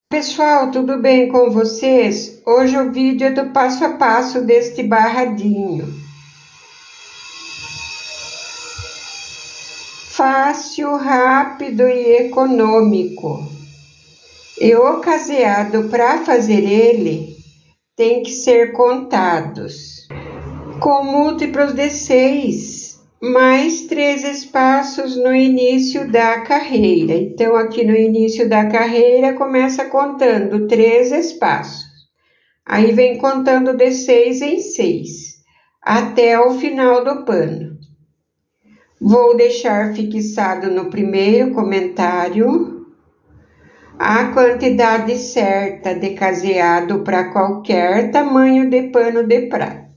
Pessoal, tudo bem com vocês? Hoje o vídeo é do passo a passo deste barradinho. Fácil, rápido e econômico. E o caseado para fazer ele tem que ser contados com múltiplos de 6, mais 3 espaços no início da carreira. Então, aqui no início da carreira, começa contando 3 espaços. Aí vem contando de 6 em 6, até o final do pano. Vou deixar fixado no primeiro comentário a quantidade certa de caseado para qualquer tamanho de pano de prato.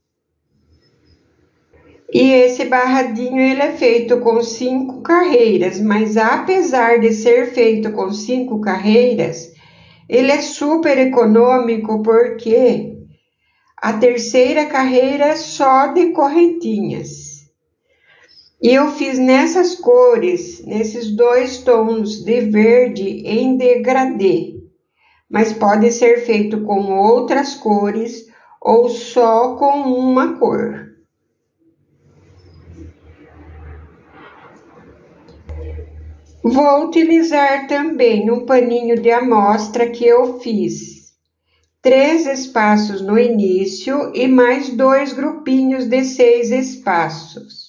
E esse barradinho ele é feito com 5 carreiras, mas apesar de ser feito com 5 carreiras, ele é super econômico porque a terceira carreira é só de correntinhas. E eu fiz nessas cores, nesses 2 tons de verde em degradê, mas pode ser feito com outras cores ou só com uma cor. Vou utilizar também um paninho de amostra que eu fiz 3 espaços no início e mais 2 grupinhos de 6 espaços.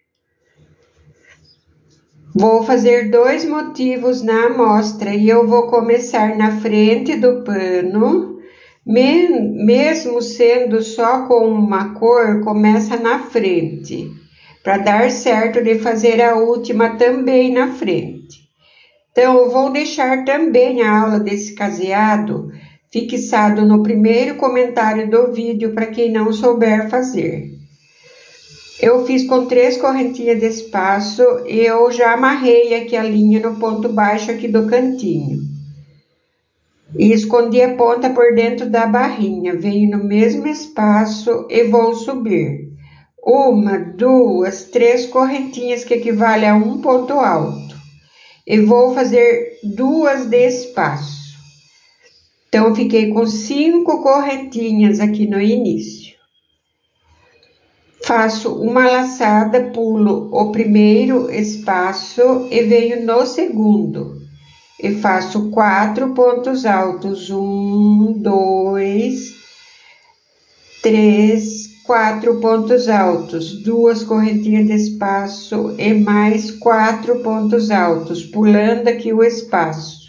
Vou fazer 2 motivos na amostra e eu vou começar na frente do pano, mesmo sendo só com uma cor, começa na frente, para dar certo de fazer a última também na frente. Então, eu vou deixar também a aula desse caseado fixado no primeiro comentário do vídeo para quem não souber fazer. Eu fiz com 3 correntinhas de espaço e eu já amarrei aqui a linha no ponto baixo aqui do cantinho. E escondi a ponta por dentro da barrinha. Venho no mesmo espaço e vou subir. 1, 2, 3 correntinhas que equivale a um ponto alto. E vou fazer 2 de espaço. Então, eu fiquei com 5 correntinhas aqui no início. Faço uma laçada, pulo o primeiro espaço e venho no segundo. E faço 4 pontos altos. 1, 2, 3, 4 pontos altos. 2 correntinhas de espaço e mais 4 pontos altos, pulando aqui o espaço.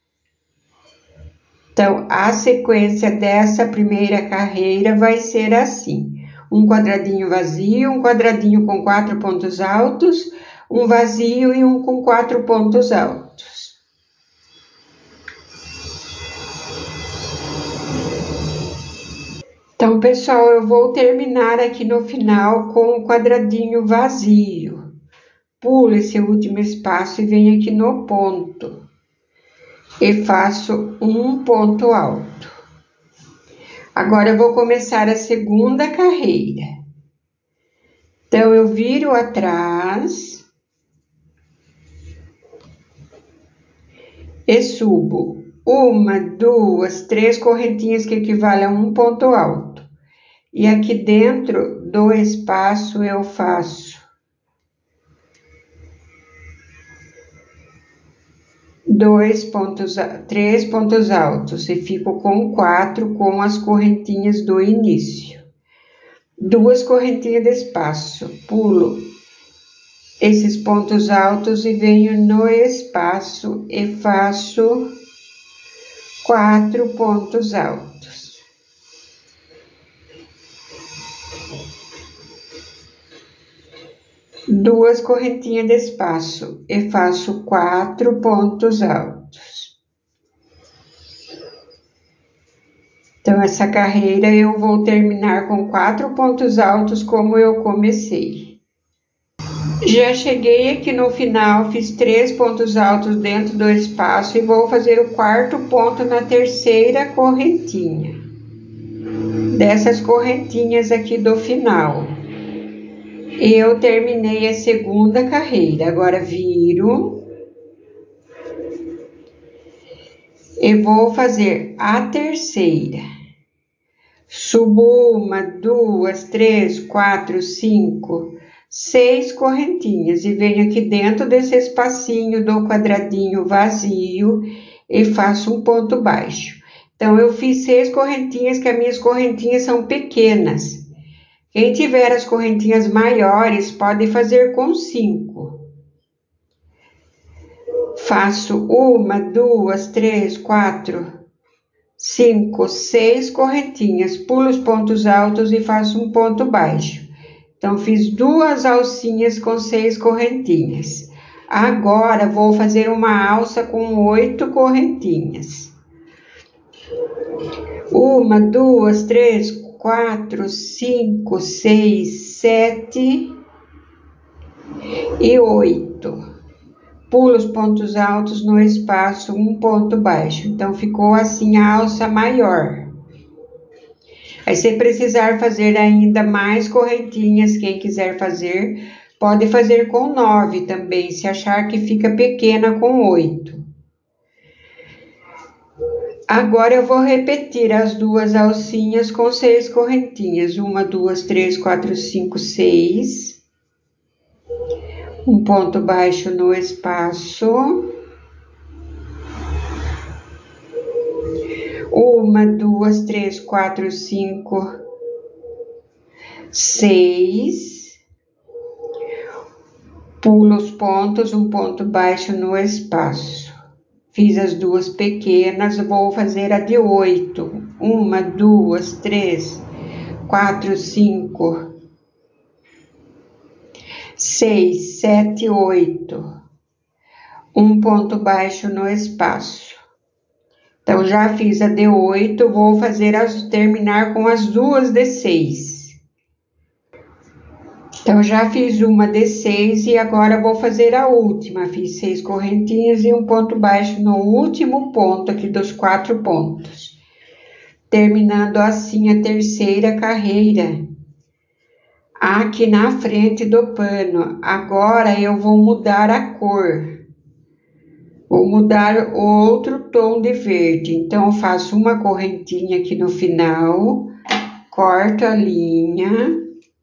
Então, a sequência dessa primeira carreira vai ser assim. Um quadradinho vazio, um quadradinho com 4 pontos altos, um vazio e um com 4 pontos altos. Então, pessoal, eu vou terminar aqui no final com o quadradinho vazio. Pulo esse último espaço e venho aqui no ponto. E faço um ponto alto. Agora, eu vou começar a segunda carreira. Então, eu viro atrás e subo 1, 2, 3 correntinhas que equivalem a um ponto alto. E aqui dentro do espaço eu faço 3 pontos altos e fico com 4 com as correntinhas do início. 2 correntinhas de espaço, pulo esses pontos altos e venho no espaço e faço 4 pontos altos. Duas correntinhas de espaço e faço 4 pontos altos. Então, essa carreira eu vou terminar com 4 pontos altos como eu comecei. Já cheguei aqui no final, fiz 3 pontos altos dentro do espaço e vou fazer o 4º ponto na terceira correntinha. Dessas correntinhas aqui do final. Eu terminei a segunda carreira, agora viro e vou fazer a terceira. Subo 1, 2, 3, 4, 5, 6 correntinhas e venho aqui dentro desse espacinho do quadradinho vazio e faço um ponto baixo. Então, eu fiz 6 correntinhas, que as minhas correntinhas são pequenas. Quem tiver as correntinhas maiores, pode fazer com 5. Faço 1, 2, 3, 4, 5, 6 correntinhas, pulo os pontos altos e faço um ponto baixo. Então, fiz 2 alcinhas com 6 correntinhas. Agora, vou fazer uma alça com 8 correntinhas. 1, 2, 3, 4, 5, 6, 7 e 8. Pulo os pontos altos no espaço, um ponto baixo. Então, ficou assim a alça maior. Aí, se precisar fazer ainda mais correntinhas, quem quiser fazer, pode fazer com 9 também, se achar que fica pequena com 8. Agora, eu vou repetir as 2 alcinhas com 6 correntinhas. 1, 2, 3, 4, 5, 6. Um ponto baixo no espaço. 1, 2, 3, 4, 5, 6. Pulo os pontos, um ponto baixo no espaço. Fiz as 2 pequenas, vou fazer a de 8. 1, 2, 3, 4, 5, 6, 7, 8. Um ponto baixo no espaço. Então, já fiz a de 8, vou terminar com as 2 de 6. Então, já fiz uma de 6 e agora vou fazer a última. Fiz 6 correntinhas e um ponto baixo no último ponto aqui dos 4 pontos. Terminando assim a terceira carreira. Aqui na frente do pano. Agora, eu vou mudar a cor. Vou mudar outro tom de verde. Então, eu faço uma correntinha aqui no final. Corto a linha.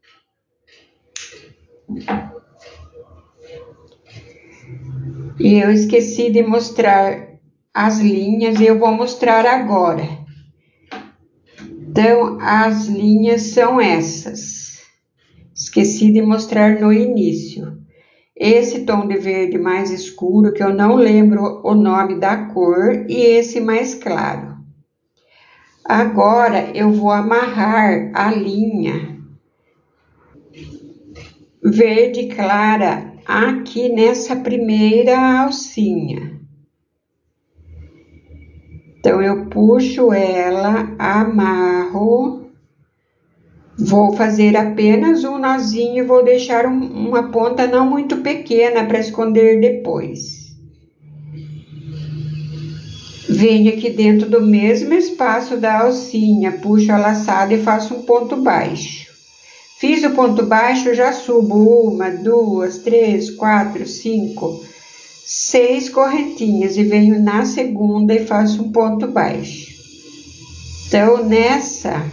E eu esqueci de mostrar as linhas e eu vou mostrar agora. Então, as linhas são essas. Esqueci de mostrar no início. Esse tom de verde mais escuro, que eu não lembro o nome da cor, e esse mais claro. Agora, eu vou amarrar a linha verde clara aqui nessa primeira alcinha. Então, eu puxo ela, amarro, vou fazer apenas um nozinho e vou deixar uma ponta não muito pequena para esconder depois. Venho aqui dentro do mesmo espaço da alcinha, puxo a laçada e faço um ponto baixo. Fiz o ponto baixo, já subo 1, 2, 3, 4, 5, 6 correntinhas e venho na segunda e faço um ponto baixo. Então, nessa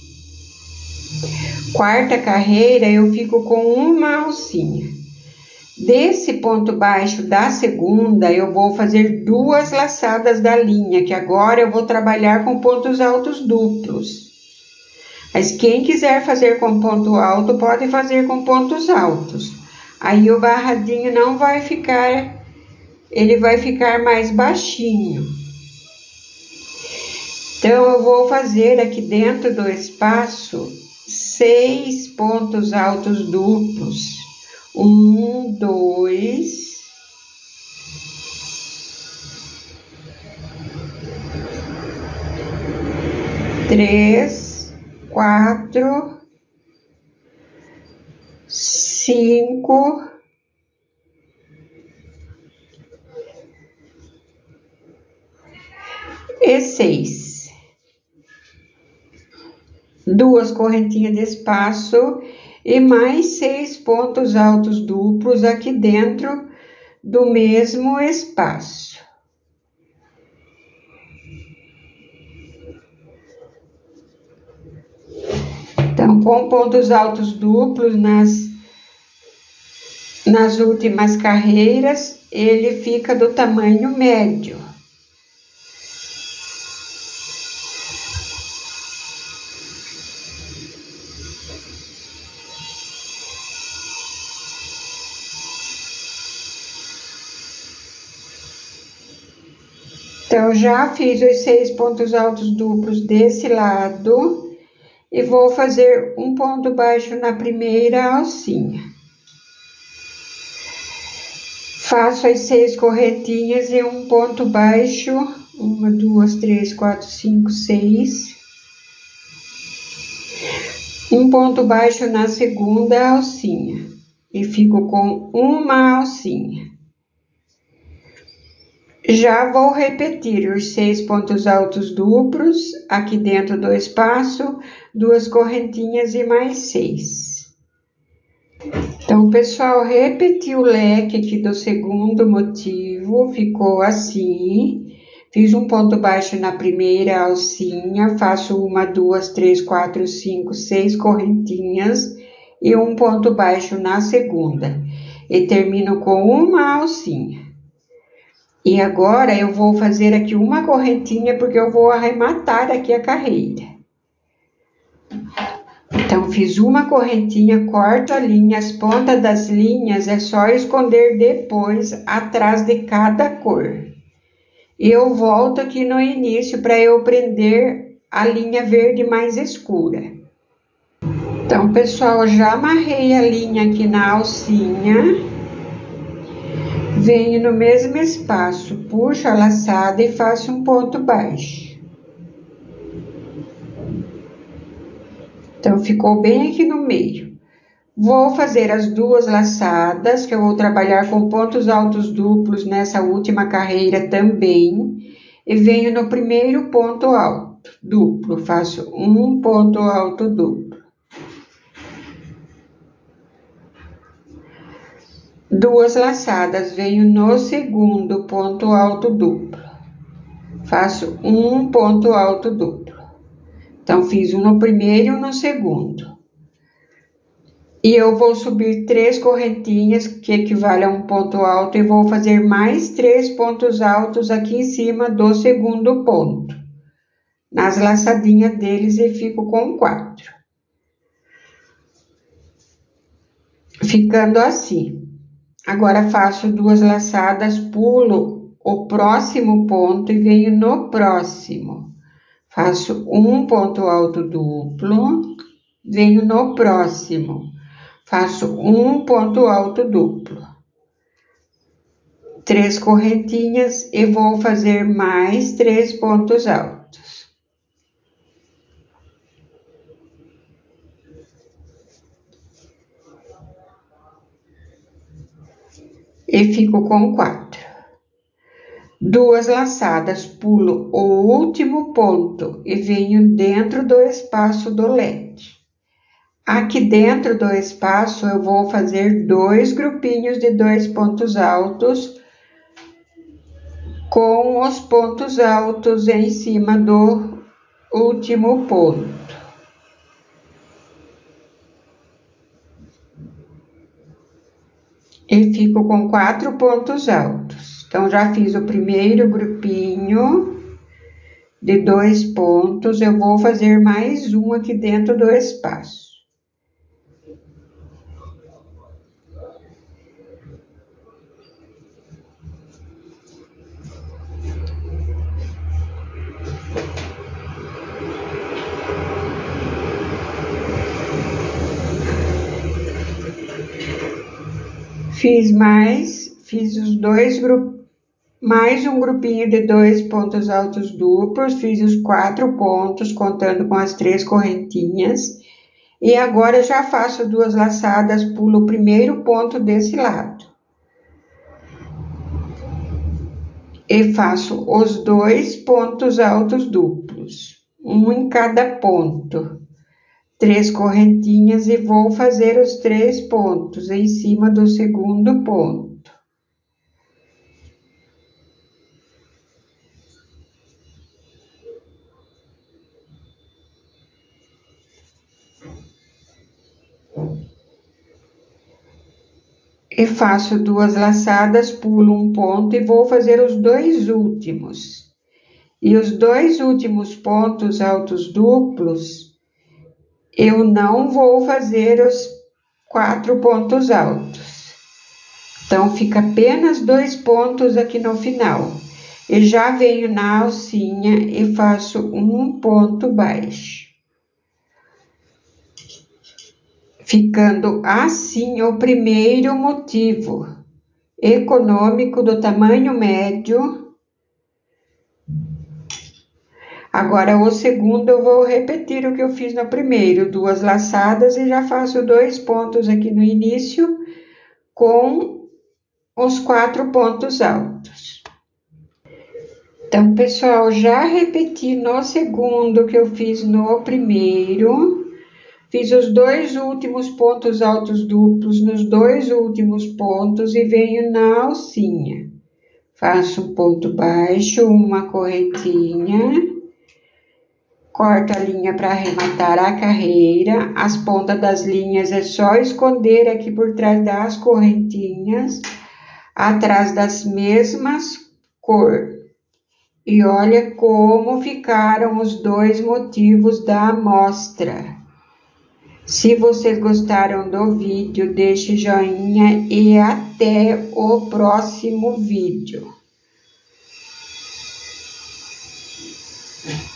quarta carreira, eu fico com uma alcinha. Desse ponto baixo da segunda, eu vou fazer 2 laçadas da linha, que agora eu vou trabalhar com pontos altos duplos. Mas quem quiser fazer com ponto alto, pode fazer com pontos altos. Aí o barradinho não vai ficar, ele vai ficar mais baixinho. Então, eu vou fazer aqui dentro do espaço 6 pontos altos duplos. 1, 2... 3... 4, 5 e 6. 2 correntinhas de espaço e mais 6 pontos altos duplos aqui dentro do mesmo espaço. Então, com pontos altos duplos nas últimas carreiras, ele fica do tamanho médio. Então, já fiz os 6 pontos altos duplos desse lado e vou fazer um ponto baixo na primeira alcinha. Faço as 6 correntinhas e um ponto baixo, 1, 2, 3, 4, 5, 6. Um ponto baixo na segunda alcinha e fico com uma alcinha. Já vou repetir os 6 pontos altos duplos, aqui dentro do espaço, 2 correntinhas e mais 6. Então, pessoal, repeti o leque aqui do segundo motivo, ficou assim. Fiz um ponto baixo na primeira alcinha, faço 1, 2, 3, 4, 5, 6 correntinhas e um ponto baixo na segunda. E termino com uma alcinha. E agora eu vou fazer aqui uma correntinha porque eu vou arrematar aqui a carreira. Então, fiz uma correntinha, corto a linha, as pontas das linhas é só esconder depois atrás de cada cor. E eu volto aqui no início para eu prender a linha verde mais escura. Então, pessoal, já amarrei a linha aqui na alcinha. Venho no mesmo espaço, puxo a laçada e faço um ponto baixo. Então, ficou bem aqui no meio. Vou fazer as 2 laçadas, que eu vou trabalhar com pontos altos duplos nessa última carreira também. E venho no primeiro ponto alto duplo, faço um ponto alto duplo. 2 laçadas, venho no segundo ponto alto duplo, faço um ponto alto duplo. Então, fiz um no primeiro e um no segundo. E eu vou subir 3 correntinhas, que equivale a um ponto alto, e vou fazer mais 3 pontos altos aqui em cima do segundo ponto, nas laçadinhas deles, e fico com 4. Ficando assim. Agora, faço 2 laçadas, pulo o próximo ponto e venho no próximo. Faço um ponto alto duplo, venho no próximo. Faço um ponto alto duplo. 3 correntinhas e vou fazer mais 3 pontos altos. E fico com 4. 2 laçadas, pulo o último ponto e venho dentro do espaço do leque. Aqui dentro do espaço eu vou fazer 2 grupinhos de 2 pontos altos com os pontos altos em cima do último ponto. E fico com 4 pontos altos. Então, já fiz o primeiro grupinho de 2 pontos, eu vou fazer mais um aqui dentro do espaço. Fiz os 2 grupos, mais um grupinho de 2 pontos altos duplos, fiz os 4 pontos, contando com as 3 correntinhas. E agora já faço 2 laçadas, pulo o primeiro ponto desse lado. E faço os 2 pontos altos duplos, um em cada ponto. 3 correntinhas e vou fazer os 3 pontos em cima do segundo ponto. E faço 2 laçadas, pulo um ponto e vou fazer os 2 últimos. E os 2 últimos pontos altos duplos, eu não vou fazer os 4 pontos altos. Então, fica apenas 2 pontos aqui no final. E já venho na alcinha e faço um ponto baixo. Ficando assim o primeiro motivo econômico do tamanho médio. Agora, o segundo, eu vou repetir o que eu fiz no primeiro, 2 laçadas e já faço 2 pontos aqui no início com os 4 pontos altos. Então, pessoal, já repeti no segundo que eu fiz no primeiro, fiz os 2 últimos pontos altos duplos nos 2 últimos pontos e venho na alcinha. Faço um ponto baixo, uma correntinha. Corto a linha para arrematar a carreira, as pontas das linhas é só esconder aqui por trás das correntinhas, atrás das mesmas cores. E olha como ficaram os 2 motivos da amostra. Se vocês gostaram do vídeo, deixe joinha e até o próximo vídeo.